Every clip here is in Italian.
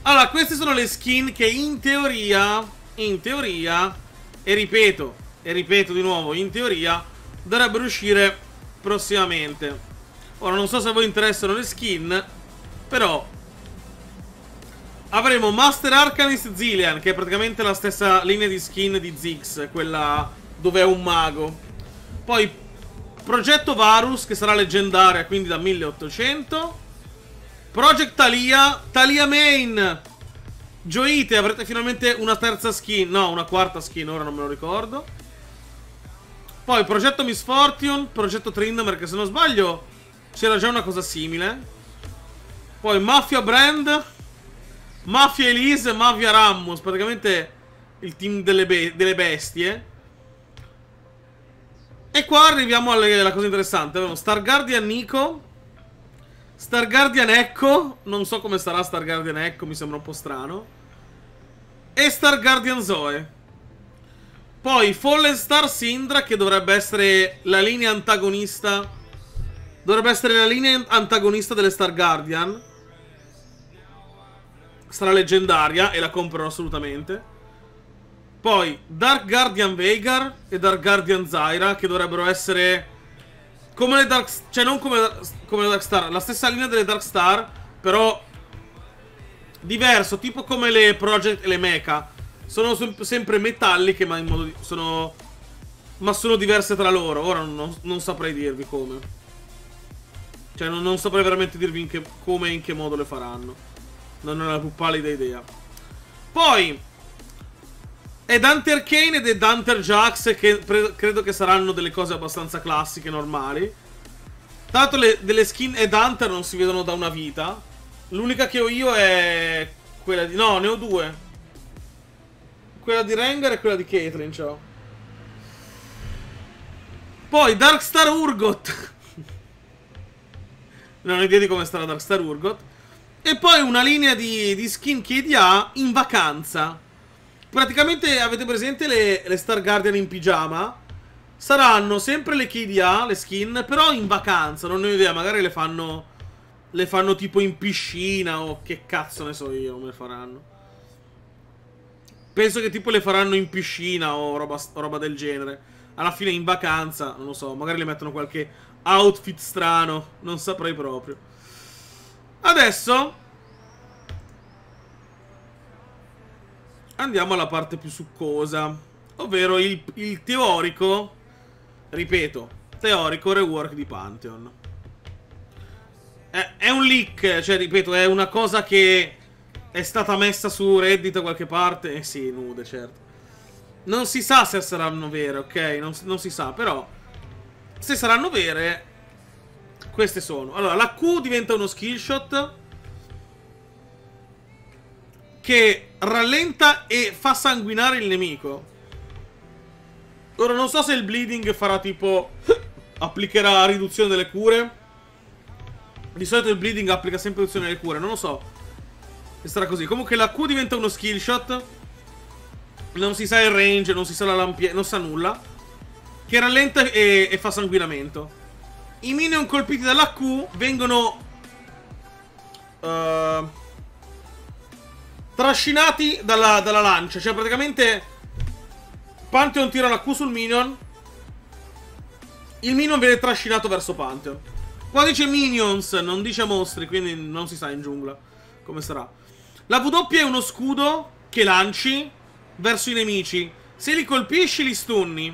Allora, queste sono le skin che in teoria, e ripeto di nuovo, in teoria, dovrebbero uscire prossimamente. Ora, non so se a voi interessano le skin, però avremo Master Arcanist Zilean, che è praticamente la stessa linea di skin di Ziggs, quella dove è un mago. Poi Progetto Varus, che sarà leggendaria, quindi da 1800. Project Thalia, Thalia Main. Gioite, avrete finalmente una terza skin. No, una quarta skin, ora non me lo ricordo. Poi Progetto Miss Fortune, Progetto Tryndamere, che se non sbaglio c'era già una cosa simile. Poi Mafia Brand, Mafia Elise, Mafia Rammus, praticamente il team delle bestie. E qua arriviamo alla cosa interessante. Abbiamo Star Guardian Nico, Star Guardian Echo, non so come sarà Star Guardian Echo, mi sembra un po' strano. E Star Guardian Zoe. Poi Fallen Star Syndra, che dovrebbe essere la linea antagonista. Dovrebbe essere la linea antagonista delle Star Guardian. Sarà leggendaria e la comprerò assolutamente. Poi Dark Guardian Veigar e Dark Guardian Zyra, che dovrebbero essere come le Dark... cioè non come le Dark Star, la stessa linea delle Dark Star, però diverso, tipo come le Project e le Mecha. Sono sempre metalliche, ma in modo sono diverse tra loro. Ora non saprei dirvi come. Cioè non saprei veramente dirvi come e in che modo le faranno. Non ho la più pallida idea. Poi Ed Hunter Kane ed Ed Hunter Jax, che credo che saranno delle cose abbastanza classiche, normali. Tanto delle skin Ed Hunter non si vedono da una vita. L'unica che ho io è quella di... no, ne ho due. Quella di Rengar e quella di Caitlyn, ciao. Poi Darkstar Urgot. Non ho idea di come starà Darkstar Urgot. E poi una linea di skin KDA in vacanza. Praticamente avete presente le Star Guardian in pigiama? Saranno sempre le KDA, le skin, però in vacanza. Non ho idea, magari le fanno tipo in piscina o che cazzo ne so io come le faranno. Penso che tipo le faranno in piscina o roba del genere. Alla fine in vacanza, non lo so, magari le mettono qualche outfit strano. Non saprei proprio. Adesso andiamo alla parte più succosa, ovvero il teorico, ripeto, teorico rework di Pantheon. È un leak, cioè ripeto, è una cosa che è stata messa su Reddit da qualche parte. Eh sì, nude, certo. Non si sa se saranno vere, ok? Non si sa, però se saranno vere, queste sono. Allora, la Q diventa uno skillshot che rallenta e fa sanguinare il nemico. Ora non so se il bleeding farà tipo applicherà riduzione delle cure. Di solito il bleeding applica sempre riduzione delle cure, non lo so se sarà così. Comunque la Q diventa uno skillshot. Non si sa il range, non si sa la lampiera, non sa nulla. Che rallenta e fa sanguinamento. I minion colpiti dalla Q vengono trascinati dalla lancia. Cioè praticamente Pantheon tira la Q sul minion, il minion viene trascinato verso Pantheon. Qua dice minions, non dice mostri, quindi non si sa in giungla come sarà. La W è uno scudo che lanci verso i nemici. Se li colpisci li stunni.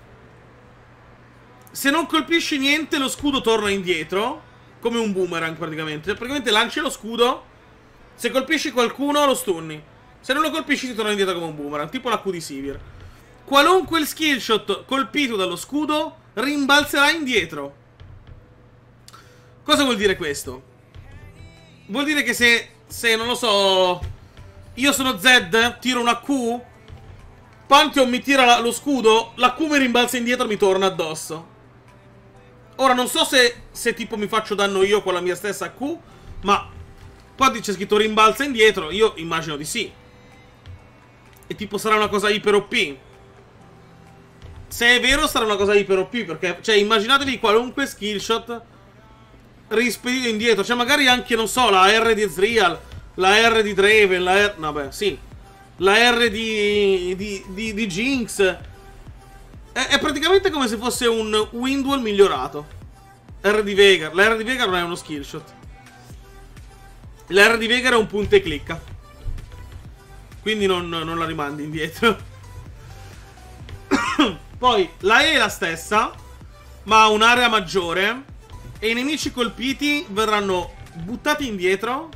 Se non colpisci niente lo scudo torna indietro, come un boomerang praticamente. Cioè, praticamente lanci lo scudo, se colpisci qualcuno lo stunni, se non lo colpisci ti torna indietro come un boomerang, tipo la Q di Sivir. Qualunque skillshot colpito dallo scudo rimbalzerà indietro. Cosa vuol dire questo? Vuol dire che se non lo so, io sono Zed, tiro una Q, Pantheon mi tira lo scudo, la Q mi rimbalza indietro e mi torna addosso. Ora non so se tipo mi faccio danno io con la mia stessa Q, ma qua c'è scritto rimbalza indietro, io immagino di sì. E tipo sarà una cosa iper OP. Se è vero sarà una cosa iper OP, perché cioè immaginatevi qualunque skillshot rispedito indietro. Cioè magari anche, non so, la R di Ezreal, la R di Draven, la R... Vabbè, sì. La R di Jinx. È praticamente come se fosse un Windwall migliorato. R di Veigar. La R di Veigar non è uno skillshot. La R di Veigar è un punta e clicca. Quindi non la rimandi indietro. Poi la E è la stessa, ma ha un'area maggiore. E i nemici colpiti verranno buttati indietro.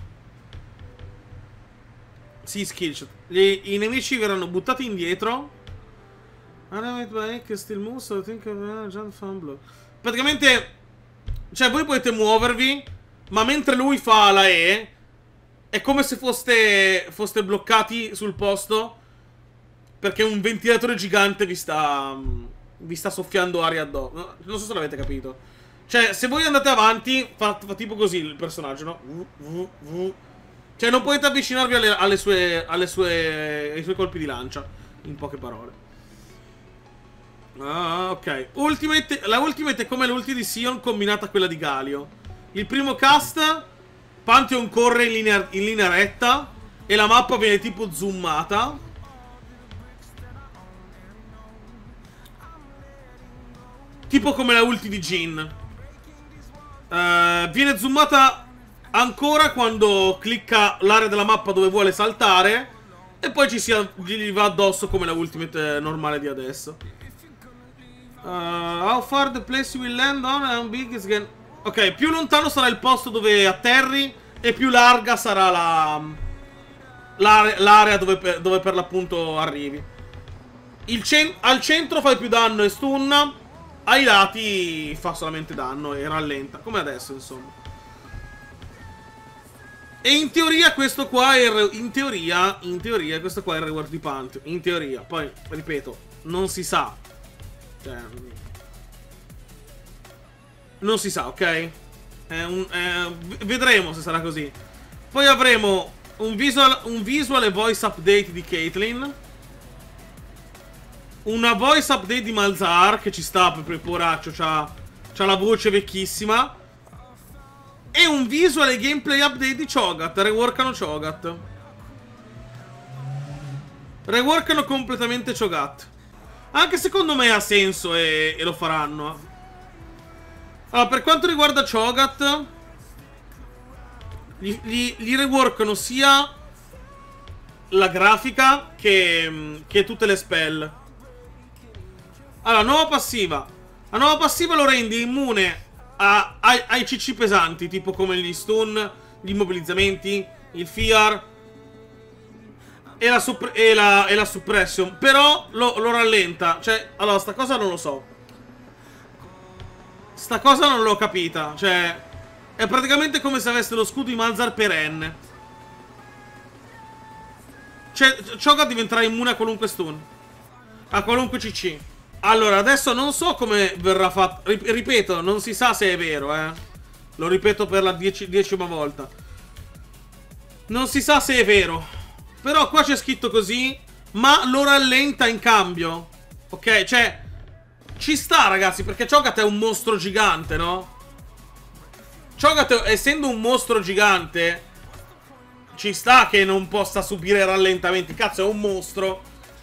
Sì, skillshot. I nemici verranno buttati indietro. Praticamente, cioè voi potete muovervi, ma mentre lui fa la E, è come se foste bloccati sul posto, perché un ventilatore gigante vi sta soffiando aria addosso. Non so se l'avete capito. Cioè, se voi andate avanti, fa tipo così il personaggio, no? Cioè, non potete avvicinarvi ai suoi colpi di lancia, in poche parole. Ah, ok. La Ultimate è come l'ulti di Sion combinata a quella di Galio. Il primo cast, Pantheon corre in linea retta e la mappa viene tipo zoomata. Tipo come la ulti di Jhin. Viene zoomata ancora quando clicca l'area della mappa dove vuole saltare. E poi gli va addosso come la Ultimate normale di adesso. How far the place you will land on? How big is again? Ok, più lontano sarà il posto dove atterri e più larga sarà l'area dove per l'appunto arrivi. Al centro fai più danno e stun. Ai lati fa solamente danno e rallenta, come adesso insomma. E in teoria questo qua è in teoria questo qua è il reward di Pantheon. In teoria, poi ripeto, non si sa. Cioè, non si sa, ok? Vedremo se sarà così. Poi avremo un visual e voice update di Caitlyn. Una voice update di Malzahar, che ci sta proprio, poraccio, c'ha la voce vecchissima. E un visual e gameplay update di Cho'Gath. Reworkano Cho'Gath. Reworkano completamente Cho'Gath. Anche secondo me ha senso e lo faranno. Allora, per quanto riguarda Cho'Gath, gli reworkano sia la grafica che tutte le spell. Allora, nuova passiva. La nuova passiva lo rende immune ai CC pesanti, tipo come gli stun, gli immobilizzamenti, il fear e la suppression. Però lo rallenta. Cioè, allora, sta cosa non lo so. Sta cosa non l'ho capita. Cioè, è praticamente come se avesse lo scudo di Malzahar perenne. Cioè, Cho'Gath diventerà immune a qualunque stun, a qualunque CC. Allora, adesso non so come verrà fatto. Ripeto, non si sa se è vero, Lo ripeto per la 10ª volta. Non si sa se è vero. Però qua c'è scritto così, ma lo rallenta in cambio. Ok, cioè ci sta, ragazzi, perché Cho'Gath è un mostro gigante, no? Cho'Gath, essendo un mostro gigante, ci sta che non possa subire rallentamenti. Cazzo, è un mostro.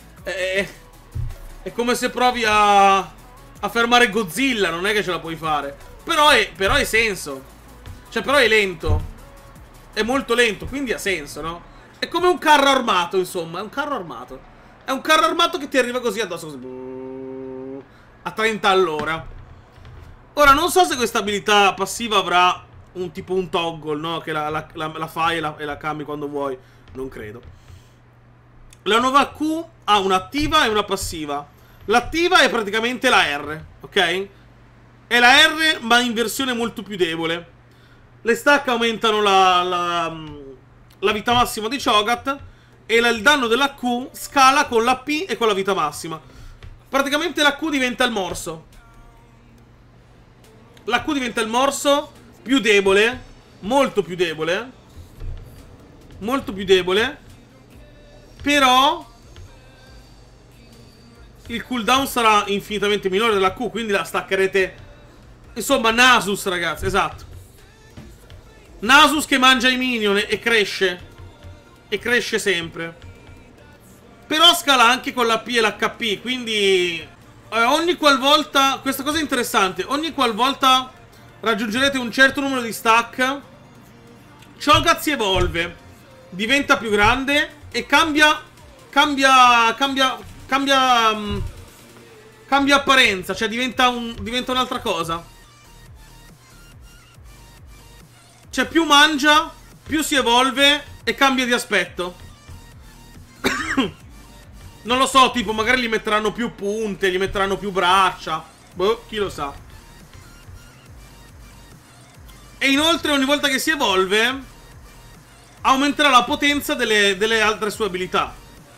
È come se provi a fermare Godzilla, non è che ce la puoi fare. Però ha senso. Cioè, però è lento. È molto lento, quindi ha senso, no? È come un carro armato, insomma. È un carro armato. È un carro armato che ti arriva così addosso, così, a 30 all'ora. Ora, non so se questa abilità passiva avrà un tipo un toggle, no? Che la fai e la cambi quando vuoi. Non credo. La nuova Q ha un'attiva e una passiva. L'attiva è praticamente la R, ok? È la R, ma in versione molto più debole. Le stack aumentano la vita massima di Cho'Gath e il danno della Q scala con la P e con la vita massima. Praticamente la Q diventa il morso. La Q diventa il morso più debole, molto più debole. Molto più debole. Però il cooldown sarà infinitamente minore della Q, quindi la staccherete. Insomma, Nasus, ragazzi, esatto. Nasus che mangia i minion e cresce. e cresce sempre. Però scala anche con l'AP e l'HP, quindi ogni qualvolta, questa cosa è interessante, ogni qualvolta raggiungerete un certo numero di stack, Cho'Gath si evolve, diventa più grande e cambia apparenza, cioè diventa un'altra cosa. Cioè più mangia, più si evolve e cambia di aspetto. Non lo so, tipo magari gli metteranno più punte, gli metteranno più braccia. Boh, chi lo sa. E inoltre ogni volta che si evolve aumenterà la potenza delle altre sue abilità.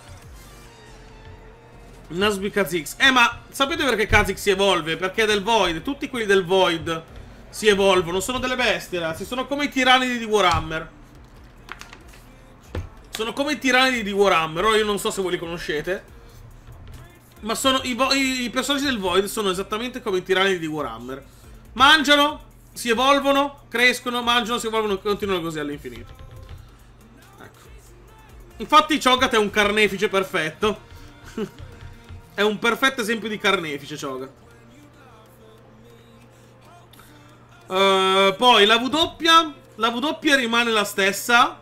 Nazgûl Kha'Zix. Ma sapete perché Kha'Zix si evolve? Perché è del Void. Tutti quelli del Void si evolvono. Sono delle bestie, ragazzi. Sono come i tiranidi di Warhammer. Sono come i tiranidi di Warhammer. Ora io non so se voi li conoscete, ma sono i personaggi del Void sono esattamente come i tiranidi di Warhammer. Mangiano, si evolvono, crescono, mangiano, si evolvono e continuano così all'infinito. Ecco. Infatti Cho'Gath è un carnefice perfetto. È un perfetto esempio di carnefice Cho'Gath. Poi la W rimane la stessa,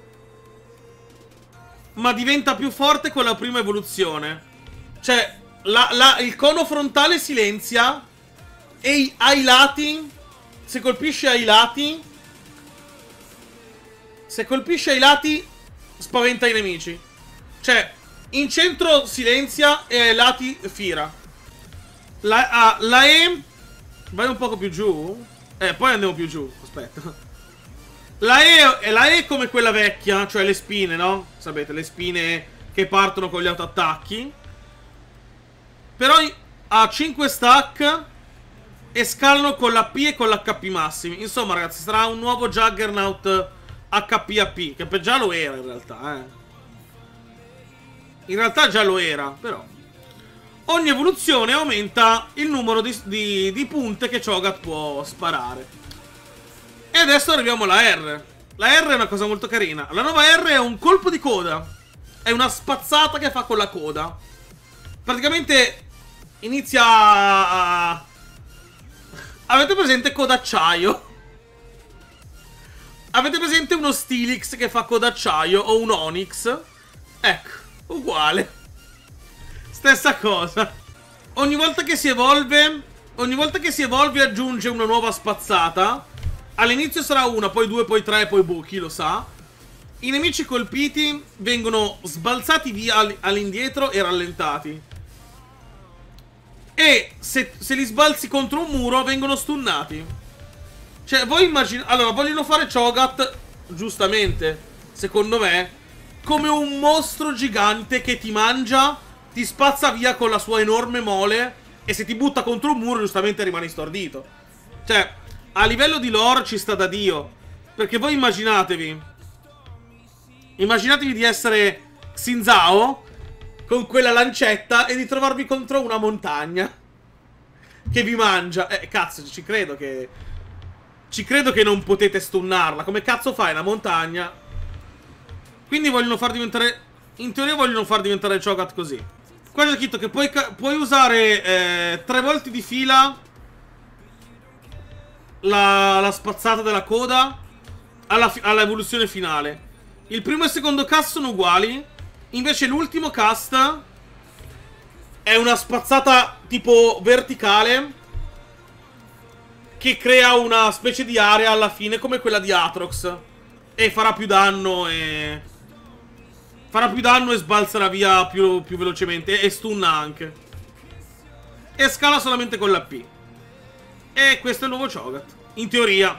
ma diventa più forte con la prima evoluzione. Cioè il cono frontale silenzia e ai lati, se colpisce ai lati, spaventa i nemici. Cioè in centro silenzia e ai lati fira. La E vai un poco più giù. Poi andiamo più giù. Aspetta. La E è come quella vecchia, cioè le spine, no? Sapete, le spine che partono con gli autoattacchi. Però ha 5 stack e scalano con l'AP e con l'HP massimi. Insomma, ragazzi, sarà un nuovo Juggernaut HP-AP, che già lo era in realtà, In realtà già lo era, però. Ogni evoluzione aumenta il numero di punte che Cho'Gath può sparare. E adesso arriviamo alla R. La R è una cosa molto carina. La nuova R è un colpo di coda. È una spazzata che fa con la coda. Praticamente inizia a... Avete presente codacciaio? Avete presente uno Steelix che fa codacciaio o un Onyx? Ecco, uguale. Stessa cosa. Ogni volta che si evolve aggiunge una nuova spazzata. All'inizio sarà una, poi due, poi tre, poi boh, chi lo sa. I nemici colpiti vengono sbalzati via all'indietro e rallentati. E se li sbalzi contro un muro vengono stunnati. Cioè voi immaginate... Allora vogliono fare Cho'Gath, giustamente, secondo me, come un mostro gigante che ti mangia, ti spazza via con la sua enorme mole, e se ti butta contro un muro giustamente rimani stordito. Cioè, a livello di lore ci sta da Dio. Perché voi immaginatevi di essere Xin Zhao con quella lancetta e di trovarvi contro una montagna che vi mangia. Cazzo, ci credo che non potete stunnarla. Come cazzo fai una montagna? Quindi vogliono far diventare... In teoria vogliono far diventare Cho'Gath così. Qua c'è scritto che puoi usare 3 volte di fila la spazzata della coda alla evoluzione finale. Il primo e il secondo cast sono uguali. Invece l'ultimo cast è una spazzata tipo verticale che crea una specie di area alla fine come quella di Aatrox. E farà più danno e... sbalzerà via più velocemente. E stunna anche. E scala solamente con l'AP. E questo è il nuovo Cho'Gath. In teoria.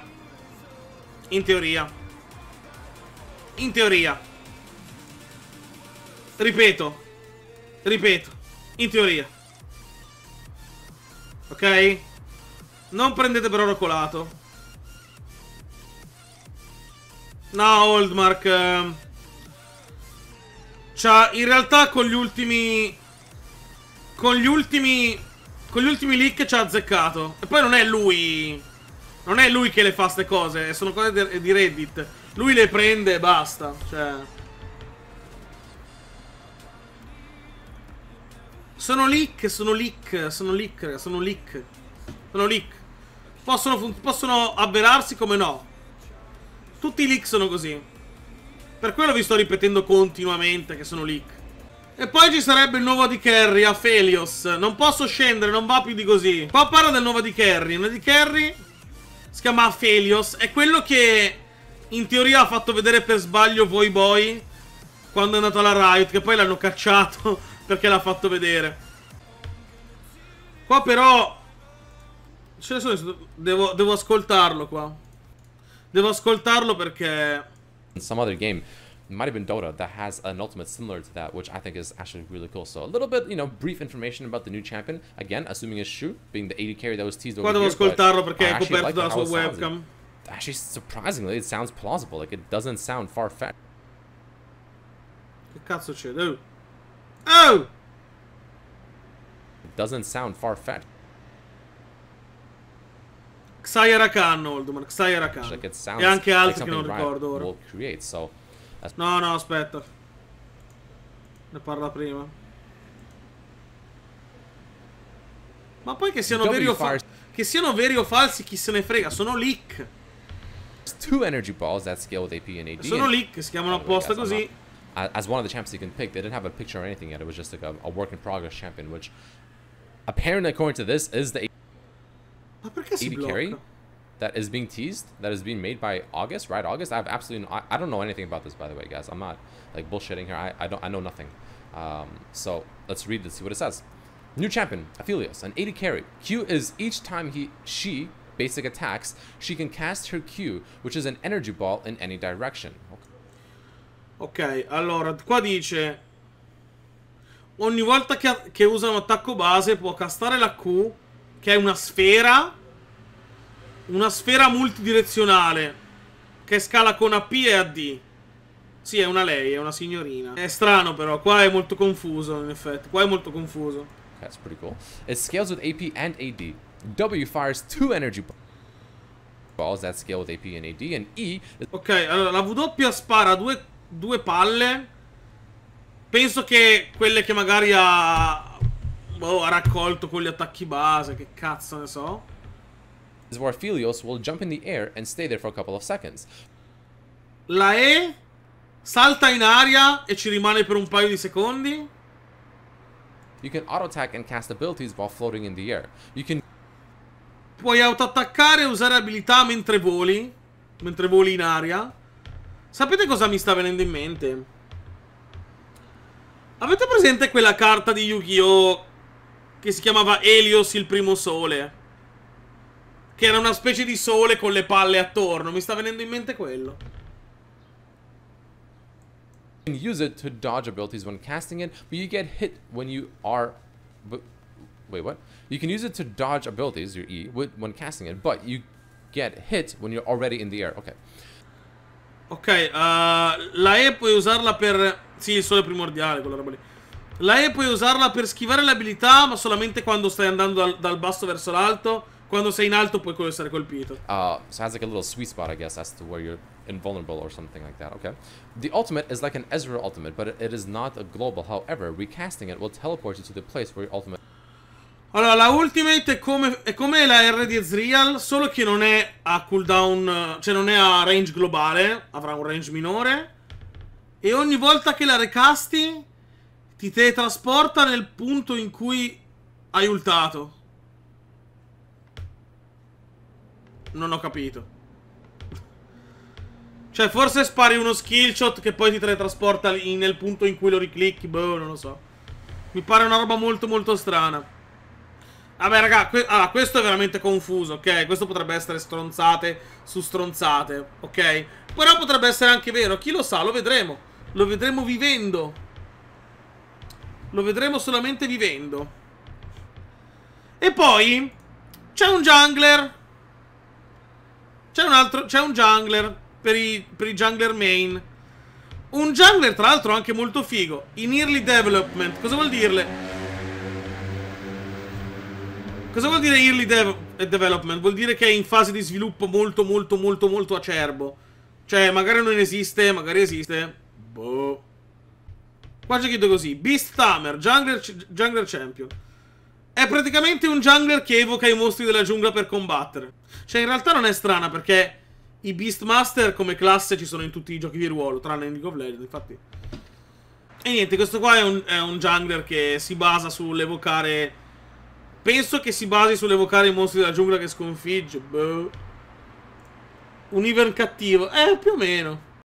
Ripeto. In teoria. Ok? Non prendete per oro colato. No, Oldmark. In realtà con gli ultimi leak ci ha azzeccato. E poi non è lui che le fa ste cose. Sono cose di Reddit. Lui le prende e basta. Cioè, Sono leak, sono leak, sono leak, sono leak. Sono leak. Possono avverarsi come no. Tutti i leak sono così. Per quello vi sto ripetendo continuamente che sono leak. E poi ci sarebbe il nuovo AD Carry, Aphelios. Non posso scendere, non va più di così. Qua parla del nuovo AD Carry. Un AD Carry si chiama Aphelios. È quello che in teoria ha fatto vedere per sbaglio Voyboy quando è andato alla Riot, che poi l'hanno cacciato perché l'ha fatto vedere. Qua però devo ascoltarlo qua. Devo ascoltarlo perché some other game, it might have been Dota, that has an ultimate similar to that, which I think is actually really cool. So a little bit, you know, brief information about the new champion. Again, assuming it's Shu, being the AD carry that was teased over qua devo here, ascoltarlo perché è I actually coperto like dalla how sua it sounds. webcam. Actually, surprisingly, it sounds plausible. Like, it doesn't sound far-fetched. Che cazzo c'è? Oh! Oh! It doesn't sound far-fetched. Xayah Rakan, Oldman, Xayah Rakan. Like, it sounds E anche altri like che non something ricordo Riot ora. will create. So, No, no, aspetta. Ne parla prima. Ma poi che siano veri o falsi, che siano veri o falsi, chi se ne frega, sono leak. two energy balls that scale with AP and AD. Sono leak, si chiamano apposta così. As one of the champs you can pick, they didn't have a picture or anything yet. It was just like a work in progress champion, which apparently, according to this, is the Ma perché si AD blocca? carry that is being teased, that is being made by August, right? August. I have absolutely I don't know anything about this, by the way, guys. I'm not like bullshitting here. I know nothing. So let's read this, see what it says. New champion, Aphelios, an AD carry. Q is each time she basic attacks, she can cast her Q, which is an energy ball in any direction. Ok, allora, qua dice ogni volta che usa un attacco base può castare la Q, che è una sfera multidirezionale che scala con AP e AD. Sì, è una lei, è una signorina. È strano però, qua è molto confuso in effetti, qua è molto confuso. That's pretty cool. It scales with AP and AD. W fires two energy balls that scale with AP and AD, and E is Ok, allora la W spara due palle. Penso che quelle che magari ha raccolto con gli attacchi base, che cazzo ne so. where Aphelios will jump in the air and stay there for a couple of seconds. La E salta in aria e ci rimane per un paio di secondi. You can auto-attack and cast abilities while floating in the air. You can Puoi autoattaccare e usare abilità mentre voli in aria. Sapete cosa mi sta venendo in mente? Avete presente quella carta di Yu-Gi-Oh! Che si chiamava Helios il primo sole? Che era una specie di sole con le palle attorno. Mi sta venendo in mente quello. use it to dodge abilities when casting it, but you get hit when you are... Wait, what? You can use it to dodge abilities, your E, when casting it, but you get hit when you're already in the air. Okay. Ok, la E puoi usarla per... Sì, il sole primordiale, quella roba lì. La E puoi usarla per schivare le abilità, ma solamente quando stai andando dal basso verso l'alto. Quando sei in alto puoi essere colpito. So it has like a little sweet spot, I guess, as to where you're invulnerable or something like that. Okay. The ultimate is like an Ezreal ultimate, but it is not a global. However, recasting it will teleport you to the place where your ultimate... Allora, la ultimate è come la R di Ezreal, solo che non è a cooldown, cioè non è a range globale, avrà un range minore. E ogni volta che la recasti, ti teletrasporta nel punto in cui hai ultato. Non ho capito. Cioè, forse spari uno skill shot che poi ti teletrasporta nel punto in cui lo riclicchi, boh, non lo so. Mi pare una roba molto molto strana. Vabbè raga, allora, questo è veramente confuso, ok? Questo potrebbe essere stronzate su stronzate, ok? Però potrebbe essere anche vero, chi lo sa, lo vedremo. Lo vedremo vivendo. Lo vedremo solamente vivendo. E poi c'è un jungler. C'è un jungler per i jungler main. Un jungler tra l'altro anche molto figo. In early development, cosa vuol dirle? Cosa vuol dire early development? Vuol dire che è in fase di sviluppo molto molto molto molto acerbo. Cioè magari non esiste, magari esiste. Boh. Qua c'è scritto così: Beast Tamer, jungler champion. È praticamente un jungler che evoca i mostri della giungla per combattere. Cioè, in realtà non è strana, perché i Beastmaster come classe ci sono in tutti i giochi di ruolo, tranne in League of Legends, infatti. E niente, questo qua è un jungler che si basa sull'evocare... Penso che si basi sull'evocare i mostri della giungla che sconfigge. Boh. Un Ivern cattivo. Più o meno.